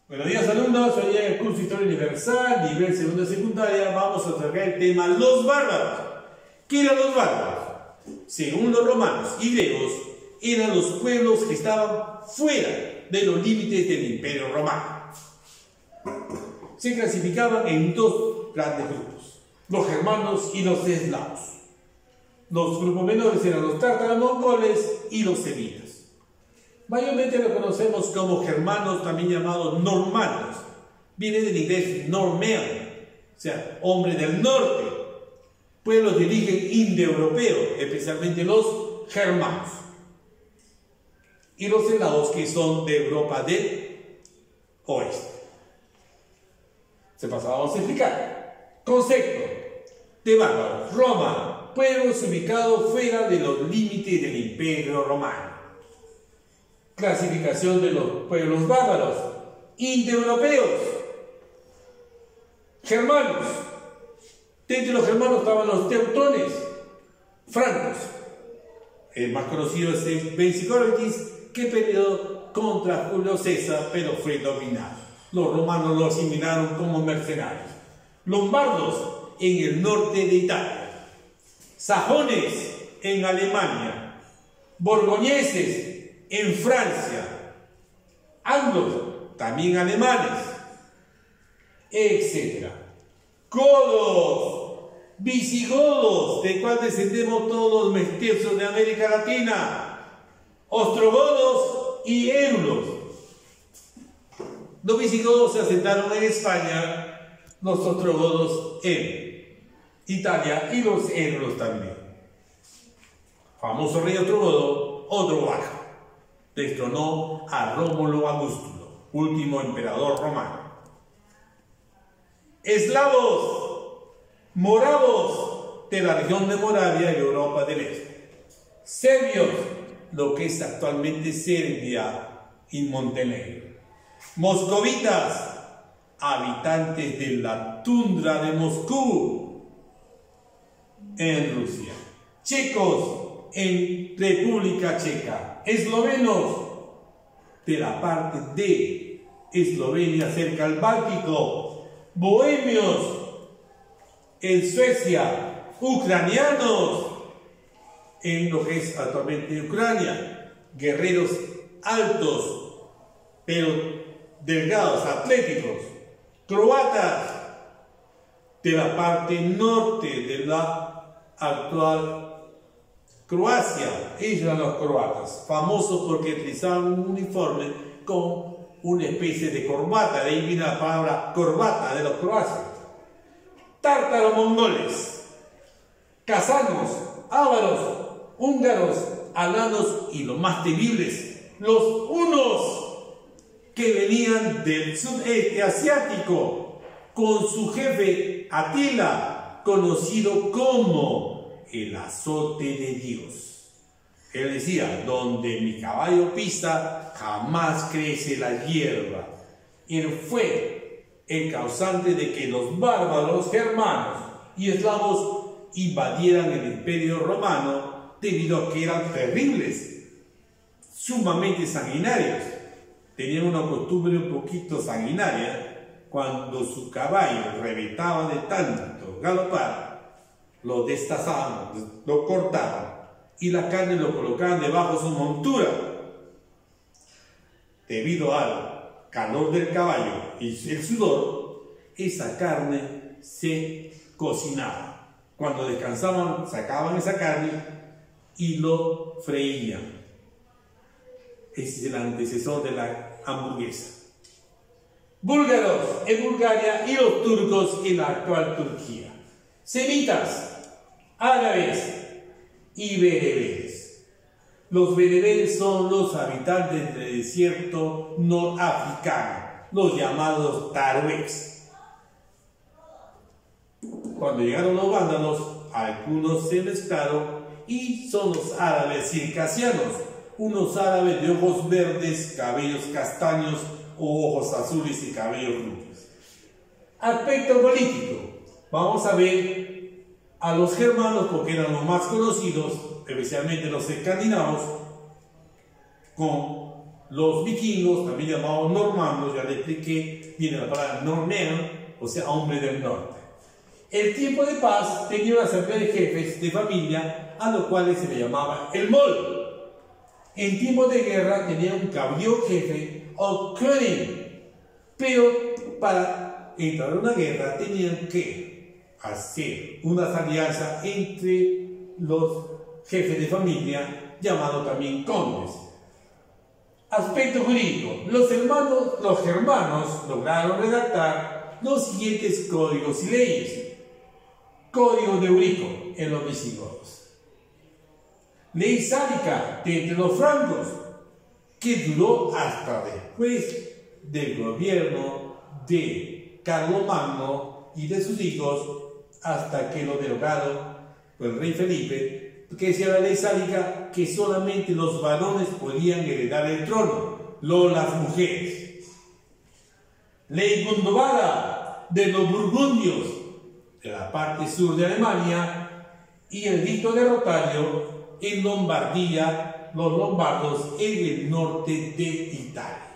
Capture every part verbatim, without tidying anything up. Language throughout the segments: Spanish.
Buenos días alumnos, hoy en el curso Historia Universal, nivel segundo de secundaria, vamos a tratar el tema los bárbaros. ¿Qué eran los bárbaros? Según los romanos y griegos, eran los pueblos que estaban fuera de los límites del Imperio Romano. Se clasificaban en dos grandes grupos, los germanos y los eslavos. Los grupos menores eran los tártaros, mongoles y los semitas. Mayormente lo conocemos como germanos, también llamados normandos. Viene del inglés norman, o sea, hombre del norte. Pueblos de origen indoeuropeo, especialmente los germanos. Y los eslavos, que son de Europa del oeste. Se pasaba, vamos a explicar. Concepto de bárbaros. Roma, pueblos ubicados fuera de los límites del Imperio Romano. Clasificación de los pueblos bárbaros: indoeuropeos, germanos. Dentro de los germanos estaban los teutones, francos. El más conocido es el Vercingetorix, que peleó contra Julio César, pero fue dominado. Los romanos lo asimilaron como mercenarios. Lombardos en el norte de Italia, sajones en Alemania, borgoñeses en Francia, anglos, también alemanes, etcétera. Godos, visigodos, de cual descendemos todos los mestizos de América Latina, ostrogodos y érulos. Los visigodos se asentaron en España, los ostrogodos en Italia y los érulos también. Famoso rey ostrogodo, Odovaca, destronó a Rómulo Augustulo, último emperador romano. Eslavos, moravos, de la región de Moravia y Europa del Este. Serbios, lo que es actualmente Serbia y Montenegro. Moscovitas, habitantes de la tundra de Moscú, en Rusia. Checos, en República Checa. Eslovenos, de la parte de Eslovenia cerca al Báltico. Bohemios, en Suecia. Ucranianos, en lo que es actualmente Ucrania. Guerreros altos, pero delgados, atléticos. Croatas, de la parte norte de la actual Croacia. Ellos eran los croatas, famosos porque utilizaban un uniforme con una especie de corbata, de ahí viene la palabra corbata de los croatas. Tártaros mongoles, kazanos, ávaros, húngaros, alanos y los más temibles, los hunos, que venían del sudeste asiático con su jefe Atila, conocido como el azote de Dios. Él decía: donde mi caballo pisa, jamás crece la hierba. Él fue el causante de que los bárbaros germanos y eslavos invadieran el Imperio Romano, debido a que eran terribles, sumamente sanguinarios. Tenían una costumbre un poquito sanguinaria. Cuando su caballo reventaba de tanto galopar, lo destazaban, lo cortaban y la carne lo colocaban debajo de su montura. Debido al calor del caballo y el sudor, esa carne se cocinaba. Cuando descansaban, sacaban esa carne y lo freían. Ese es el antecesor de la hamburguesa. Búlgaros en Bulgaria y los turcos en la actual Turquía. Semitas, árabes y bereberes. Los bereberes son los habitantes del desierto norafricano, los llamados tarueks. Cuando llegaron los vándalos, algunos se mezclaron y son los árabes circasianos, unos árabes de ojos verdes, cabellos castaños o ojos azules y cabellos rubios. Aspecto político. Vamos a ver a los germanos porque eran los más conocidos, especialmente los escandinavos, con Los vikingos, también llamados normandos, ya les expliqué, viene la palabra norneo, o sea, hombre del norte. El tiempo de paz tenía una asamblea de jefes de familia, a los cuales se le llamaba el mol. En tiempo de guerra tenía un caudillo jefe, o könig, pero para entrar en una guerra tenían que hacer unas alianzas entre los jefes de familia, llamados también condes. Aspecto jurídico. Los hermanos, los germanos lograron redactar los siguientes códigos y leyes. Código de Eurico en los visigodos. Ley sálica de entre los francos, que duró hasta después del gobierno de Carlomagno y de sus hijos, hasta que lo derogaron por el rey Felipe, que decía la ley sálica que solamente los varones podían heredar el trono, no las mujeres. Ley gundobada de los burgundios, de la parte sur de Alemania, y el edicto de Rotario en Lombardía, los lombardos en el norte de Italia.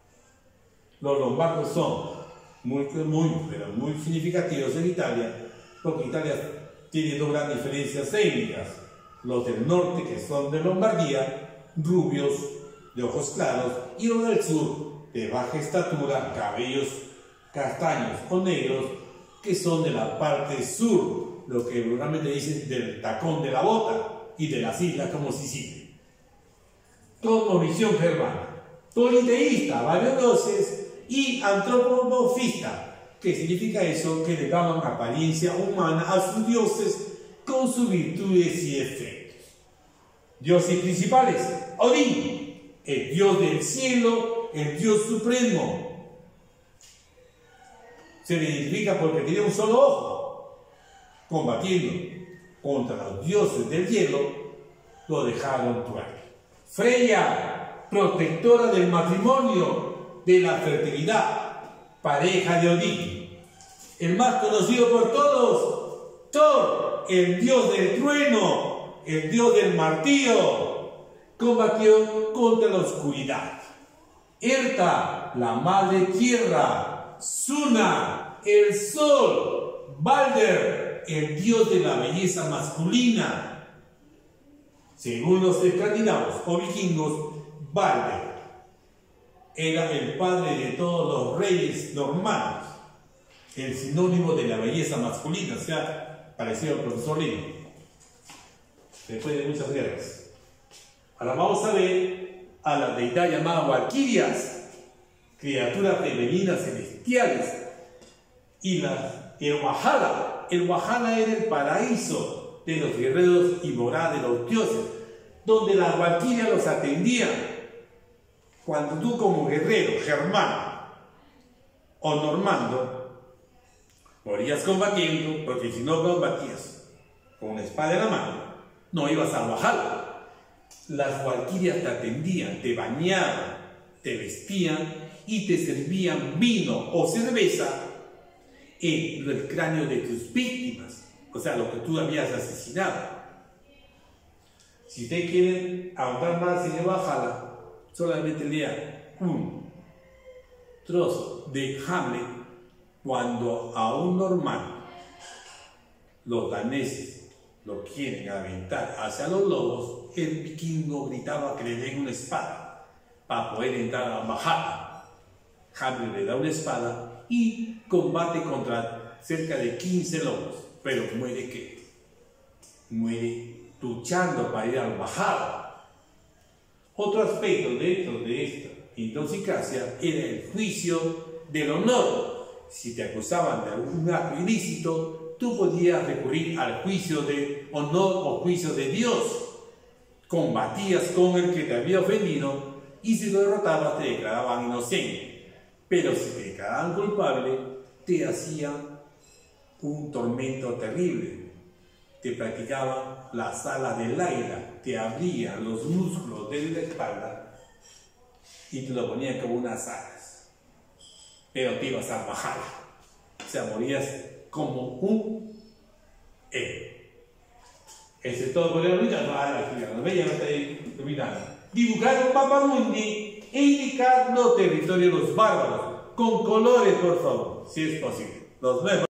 Los lombardos son muy, muy, pero muy significativos en Italia, porque Italia tiene dos grandes diferencias étnicas. Los del norte, que son de Lombardía, rubios, de ojos claros, y los del sur, de baja estatura, cabellos castaños o negros, que son de la parte sur, lo que normalmente dicen del tacón de la bota, y de las islas como Sicilia. Cosmovisión germana, politeísta, varios dioses, y antropomorfista, que significa eso, que le daban apariencia humana a sus dioses con sus virtudes y efectos. Dioses principales: Odín, el dios del cielo, el dios supremo. Se le identifica porque tiene un solo ojo. Combatiendo contra los dioses del hielo, lo dejaron tuerto. Freya, protectora del matrimonio, de la fertilidad, pareja de Odín. El más conocido por todos, Thor, el dios del trueno, el dios del martillo, combatió contra la oscuridad. Erta, la madre tierra. Suna, el sol. Balder, el dios de la belleza masculina. Según los escandinavos o vikingos, Balder era el padre de todos los reyes normandos, el sinónimo de la belleza masculina, o sea, parecido al profesor Lino, después de muchas guerras. Ahora vamos a ver a la deidad llamada Valquirias, criaturas femeninas celestiales, y la, el Valhalla. El Valhalla era el paraíso de los guerreros y morada de los dioses, donde las Valquirias los atendían. Cuando tú como guerrero, germano o normando, morías combatiendo, porque si no combatías con una espada en la mano, no ibas a Valhalla. Las Valquirias te atendían, te bañaban, te vestían y te servían vino o cerveza en el cráneo de tus víctimas, o sea, lo que tú habías asesinado. Si ustedes quieren ahondar más en el Valhalla, solamente lea un trozo de Hamlet, cuando a un normando los daneses lo quieren aventar hacia los lobos, el vikingo gritaba que le den una espada para poder entrar a Valhalla. Hamlet le da una espada y combate contra cerca de quince lobos, pero muere ¿qué? Muere luchando para ir al Valhalla. Otro aspecto dentro de esta intoxicacia era el juicio del honor. Si te acusaban de algún acto ilícito, tú podías recurrir al juicio de honor o juicio de Dios. Combatías con el que te había ofendido y si lo derrotabas te declaraban inocente. Pero si te declaraban culpable, te hacían un tormento terrible. Te practicaban la sala del aire, te abrían los músculos de la espalda y te lo ponían como unas alas. Pero te ibas a bajar. O sea, morías como un héroe. Eso es todo por el ahorita. No, no, no, no, no, no, no, no, no, no, Dibujar un mapamundi e indicando territorio de los bárbaros, con colores por favor, si es posible. Nos vemos.